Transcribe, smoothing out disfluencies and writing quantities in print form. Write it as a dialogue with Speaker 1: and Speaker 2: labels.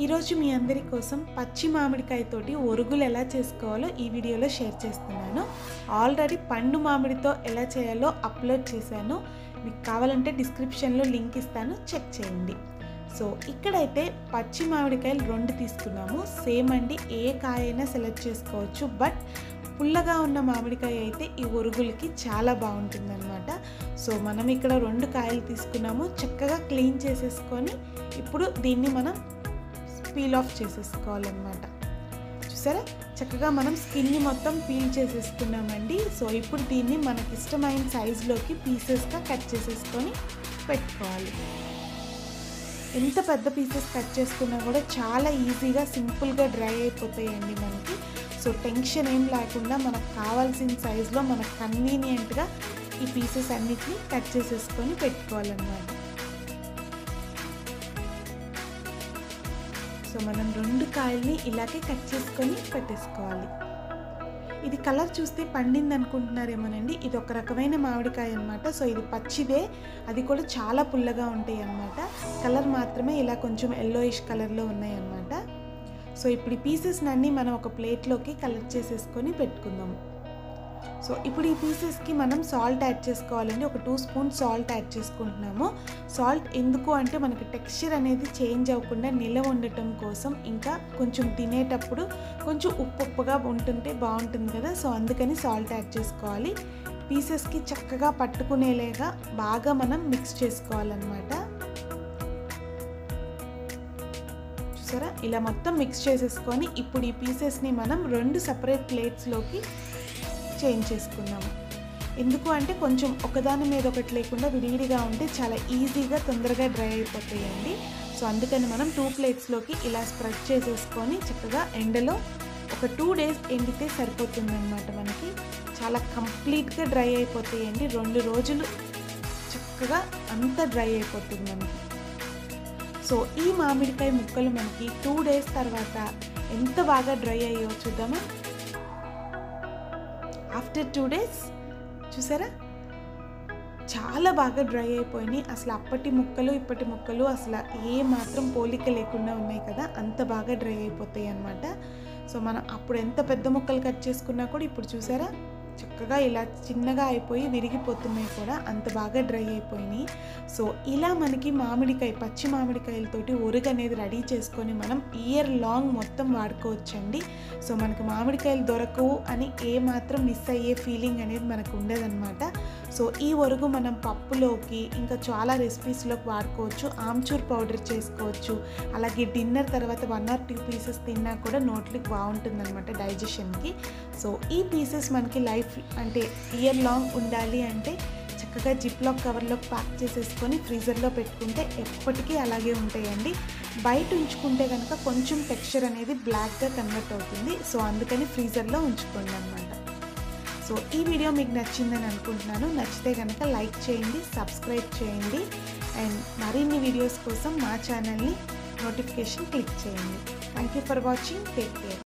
Speaker 1: ఈరోజు మీ అందరి కోసం పచ్చి మామిడికాయతోటి ఒరుగులు ఎలా చేసుకోవాలో ఈ వీడియోలో షేర్ చేస్తున్నాను. ఆల్రెడీ పండు మామిడితో ఎలా చేయాలో అప్లోడ్ చేశాను. మీకు కావాలంటే డిస్క్రిప్షన్లో లింక్ ఇస్తాను, చెక్ చేయండి. సో ఇక్కడైతే పచ్చి మామిడికాయలు 2 తీసుకున్నాము. సేమ్ అండి, ఏ కాయ అయినా సెలెక్ట్ చేసుకోవచ్చు. బట్ పుల్లగా ఉన్న మామిడికాయ అయితే ఈ ఒరుగులకి చాలా బాగుంటుందన్నమాట. సో మనం ఇక్కడ 2 కాయలు తీసుకున్నాము. చక్కగా క్లీన్ చేసేసుకొని ఇప్పుడు దీన్ని మనం పీల్ ఆఫ్ చేసేసుకోవాలన్నమాట. చూసారా, చక్కగా మనం స్కిన్ని మొత్తం పీల్ చేసేసుకున్నామండి. సో ఇప్పుడు దీన్ని మనకి ఇష్టమైన సైజులోకి పీసెస్గా కట్ చేసేసుకొని పెట్టుకోవాలి. ఎంత పెద్ద పీసెస్ కట్ చేసుకున్నా కూడా చాలా ఈజీగా సింపుల్గా డ్రై అయిపోతాయండి మనకి. సో టెన్షన్ ఏం లేకుండా మనకు కావాల్సిన సైజులో మనకు కన్వీనియంట్గా ఈ పీసెస్ అన్నిటిని కట్ చేసేసుకొని పెట్టుకోవాలన్నమాట. సో మనం 2 కాయల్ని ఇలాగే కట్ చేసుకొని పెట్టేసుకోవాలి. ఇది కలర్ చూస్తే పండింది అనుకుంటున్నారేమోనండి, ఇది ఒక రకమైన మామిడికాయ అన్నమాట. సో ఇది పచ్చిదే, అది కూడా చాలా పుల్లగా ఉంటాయి అన్నమాట. కలర్ మాత్రమే ఇలా కొంచెం ఎల్లోయిష్ కలర్లో ఉన్నాయి అన్నమాట. సో ఇప్పుడు ఈ పీసెస్ని అన్నీ మనం ఒక ప్లేట్లోకి కలెక్ట్ చేసేసుకొని పెట్టుకుందాము. సో ఇప్పుడు ఈ పీసెస్కి మనం సాల్ట్ యాడ్ చేసుకోవాలండి. ఒక 2 స్పూన్స్ సాల్ట్ యాడ్ చేసుకుంటున్నాము. సాల్ట్ ఎందుకు అంటే మనకి టెక్స్చర్ అనేది చేంజ్ అవ్వకుండా నిలవ ఉండటం కోసం, ఇంకా కొంచెం తినేటప్పుడు కొంచెం ఉప్పుగా ఉంటుంటే బాగుంటుంది కదా. సో అందుకని సాల్ట్ యాడ్ చేసుకోవాలి. పీసెస్కి చక్కగా పట్టుకునేలాగా బాగా మనం మిక్స్ చేసుకోవాలన్నమాట. చూసారా, ఇలా మొత్తం మిక్స్ చేసేసుకొని ఇప్పుడు ఈ పీసెస్ని మనం 2 సపరేట్ ప్లేట్స్లోకి చేంజ్ చేసుకున్నాము. ఎందుకు అంటే కొంచెం ఒకదాని మీద ఒకటి లేకుండా విడివిడిగా ఉంటే చాలా ఈజీగా తొందరగా డ్రై అయిపోతాయండి. సో అందుకని మనం 2 ప్లేట్స్లోకి ఇలా స్ప్రెడ్ చేసేసుకొని చక్కగా ఎండలో ఒక 2 డేస్ ఎండితే సరిపోతుందన్నమాట. మనకి చాలా కంప్లీట్గా డ్రై అయిపోతాయండి. 2 రోజులు చక్కగా అంతా డ్రై అయిపోతుంది మనకి. సో ఈ మామిడికాయ ముక్కలు మనకి 2 డేస్ తర్వాత ఎంత బాగా డ్రై అయ్యో చూద్దామా. ఆఫ్టర్ 2 డేస్ చూసారా, చాలా బాగా డ్రై అయిపోయినాయి. అసలు అప్పటి ముక్కలు ఇప్పటి ముక్కలు అసలు ఏ మాత్రం పోలిక లేకుండా ఉన్నాయి కదా, అంత బాగా డ్రై అయిపోతాయి అన్నమాట. సో మనం అప్పుడు ఎంత పెద్ద ముక్కలు కట్ చేసుకున్నా కూడా ఇప్పుడు చూసారా చక్కగా ఇలా చిన్నగా అయిపోయి విరిగిపోతున్నాయి కూడా, అంత బాగా డ్రై అయిపోయినాయి. సో ఇలా మనకి మామిడికాయ పచ్చి మామిడికాయలతోటి ఒరుగు అనేది రెడీ చేసుకొని మనం ఇయర్ లాంగ్ మొత్తం వాడుకోవచ్చండి. సో మనకి మామిడికాయలు దొరకవు అని ఏ మాత్రం మిస్ అయ్యే ఫీలింగ్ అనేది మనకు ఉండదన్నమాట. సో ఈ ఒరుగు మనం పప్పులోకి ఇంకా చాలా రెసిపీస్లోకి వాడుకోవచ్చు. ఆమ్చూర్ పౌడర్ చేసుకోవచ్చు. అలాగే డిన్నర్ తర్వాత 1 or 2 పీసెస్ తిన్నా కూడా నోట్లకి బాగుంటుందన్నమాట డైజెషన్కి. సో ఈ పీసెస్ మనకి లైఫ్ అంటే ఇయర్ లాంగ్ ఉండాలి అంటే చక్కగా జిప్లాక్ కవర్లోకి ప్యాక్ చేసేసుకొని ఫ్రీజర్లో పెట్టుకుంటే ఎప్పటికీ అలాగే ఉంటాయండి. బయట ఉంచుకుంటే కనుక కొంచెం టెక్స్చర్ అనేది బ్లాక్గా కన్వర్ట్ అవుతుంది. సో అందుకని ఫ్రీజర్లో ఉంచుకోండి అన్నమాట. సో ఈ వీడియో మీకు నచ్చిందని అనుకుంటున్నాను. నచ్చితే కనుక లైక్ చేయండి, సబ్స్క్రైబ్ చేయండి. అండ్ మరిన్ని వీడియోస్ కోసం మా ఛానల్ని నోటిఫికేషన్ క్లిక్ చేయండి. Thank you for watching. Take care.